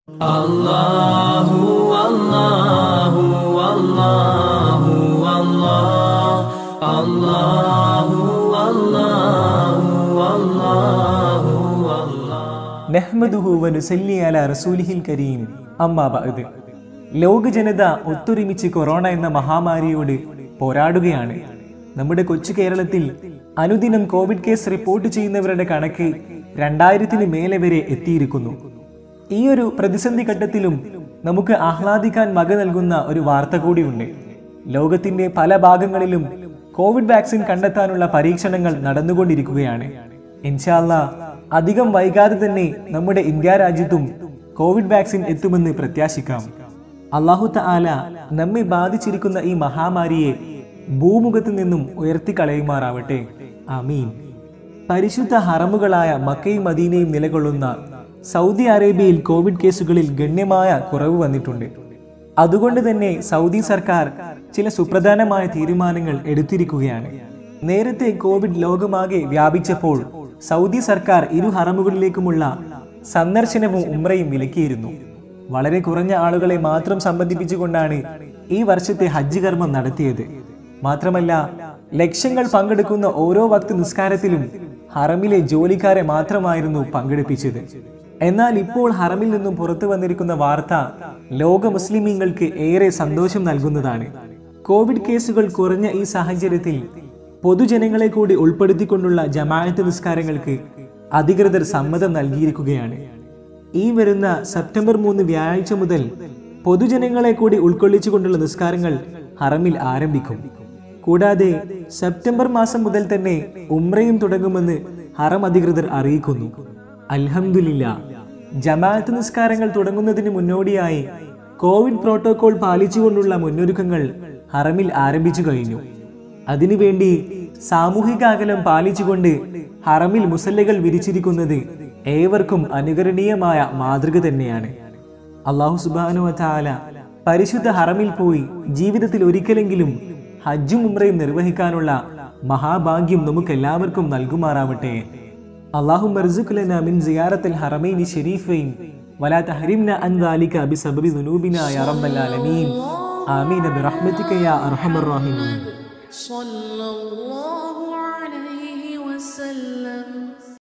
Allahu Allahu Allahu Allah Allahu Allahu Allahu Allah നഹ്മദുഹു വനുസല്ലി അലാ റസൂലിഹിൽ കരീം. അമ്മാ ബഅദ്. ലോക ജനത ഒത്തൊരുമിച്ച് കൊറോണ എന്ന മഹാമാരിയോട് പോരാടുകയാണ്. നമ്മുടെ കൊച്ചു കേരളത്തിൽ അനുദിനം കോവിഡ് കേസ് റിപ്പോർട്ട് ചെയ്യുന്നവരുടെ കണക്ക് 2000-ന് മേലെ വരെ എത്തിയിരിക്കുന്നു. ഈ ഒരു പ്രതിസന്ധി ഘട്ടത്തിലും നമുക്ക് ആഹ്ലാദിക്കാൻ വക നൽകുന്ന ഒരു വാർത്ത കൂടിയുണ്ട്. ലോകത്തിന്റെ പല ഭാഗങ്ങളിലും കോവിഡ് വാക്സിൻ കണ്ടെത്താനുള്ള പരീക്ഷണങ്ങൾ നടന്നുകൊണ്ടിരിക്കുകയാണ്. ഇൻഷാ അല്ലാഹ് അധികം വൈകാതെ തന്നെ നമ്മുടെ ഇന്ത്യ രാജ്യത്തും കോവിഡ് വാക്സിൻ എത്തുമെന്ന് പ്രത്യാശിക്കാം. അല്ലാഹു തആല നമ്മെ ബാധിച്ചിരിക്കുന്ന ഈ മഹാമാരിയെ ഭൂമുഖത്ത് നിന്നും ഉയർത്തിക്കളയുമാറാവട്ടെ. ആമീൻ. പരിശുദ്ധ ഹറമുകളായ മക്കയും മദീനയും നിലകൊള്ളുന്ന സൗദി അറേബ്യയിൽ കോവിഡ് കേസുകളിൽ ഗണ്യമായ കുറവ് വന്നിട്ടുണ്ട്. അതുകൊണ്ട് തന്നെ സൗദി സർക്കാർ ചില സുപ്രധാനമായ തീരുമാനങ്ങൾ എടുത്തിരിക്കുകയാണ്. നേരത്തെ കോവിഡ് ലോകമാകെ വ്യാപിച്ചപ്പോൾ സൗദി സർക്കാർ ഇരു ഹറമുകളിലേക്കുമുള്ള സന്ദർശനവും ഉംറയും വിലക്കിയിരുന്നു. വളരെ കുറഞ്ഞ ആളുകളെ മാത്രം സംബന്ധിപ്പിച്ചുകൊണ്ടാണ് ഈ വർഷത്തെ ഹജ്ജ് കർമ്മം നടത്തിയത്. മാത്രമല്ല, ലക്ഷങ്ങൾ പങ്കെടുക്കുന്ന ഓരോ വക്ത് നിസ്കാരത്തിലും ഹറമിലെ ജോലിക്കാരെ മാത്രമായിരുന്നു പങ്കെടുപ്പിച്ചത്. എന്നാൽ ഇപ്പോൾ ഹറമിൽ നിന്നും പുറത്തു വന്നിരിക്കുന്ന വാർത്ത ലോക മുസ്ലിമീങ്ങൾക്ക് ഏറെ സന്തോഷം നൽകുന്നതാണ്. കോവിഡ് കേസുകൾ കുറഞ്ഞ ഈ സാഹചര്യത്തിൽ പൊതുജനങ്ങളെ കൂടി ഉൾപ്പെടുത്തിക്കൊണ്ടുള്ള ജമാഅത്ത് നിസ്കാരങ്ങൾക്ക് അധികൃതർ സമ്മതം നൽകിയിരിക്കുകയാണ്. ഈ വരുന്ന സെപ്റ്റംബർ 3 വ്യാഴാഴ്ച മുതൽ പൊതുജനങ്ങളെ കൂടി ഉൾക്കൊള്ളിച്ചുകൊണ്ടുള്ള നിസ്കാരങ്ങൾ ഹറമിൽ ആരംഭിക്കും. കൂടാതെ സെപ്റ്റംബർ മാസം മുതൽ തന്നെ ഉംറയും തുടങ്ങുമെന്ന് ഹറം അധികൃതർ അറിയിക്കുന്നു. അൽഹംദുലില്ലാ, ജമാഅത്ത് നിസ്കാരങ്ങൾ തുടങ്ങുന്നതിന് മുന്നോടിയായി കോവിഡ് പ്രോട്ടോകോൾ പാലിച്ചുകൊണ്ടുള്ള മുന്നൊരുക്കങ്ങൾ ഹറമിൽ ആരംഭിച്ചു കഴിഞ്ഞു. അതിനുവേണ്ടി സാമൂഹിക അകലം പാലിച്ചുകൊണ്ട് ഹറമിൽ മുസല്ലകൾ വിരിച്ചിരിക്കുന്നത് ഏവർക്കും അനുകരണീയമായ മാതൃക തന്നെയാണ്. അല്ലാഹു സുബ്ഹാനഹു വ തആല പരിശുദ്ധ ഹറമിൽ പോയി ജീവിതത്തിൽ ഒരിക്കലെങ്കിലും ഹജ്ജും ഉംറയും നിർവഹിക്കാനുള്ള മഹാഭാഗ്യം നമുക്കെല്ലാവർക്കും നൽകുമാറാവട്ടെ. അല്ലാഹുമ്മ ർസുഖ് ലനാ മിൻ സിയാറത്തിൽ ഹറമൈനി ശരീഫൈൻ വലാ തഹരിംനാ അൻ ദാലിക ബിസബബി ദുനൂബിനാ യാ റബ്ബൽ ആലമീൻ. ആമീൻ ബിറഹ്മതിക യാ അർഹമർ റഹീമീൻ. സല്ലല്ലാഹു അലൈഹി വസല്ലം.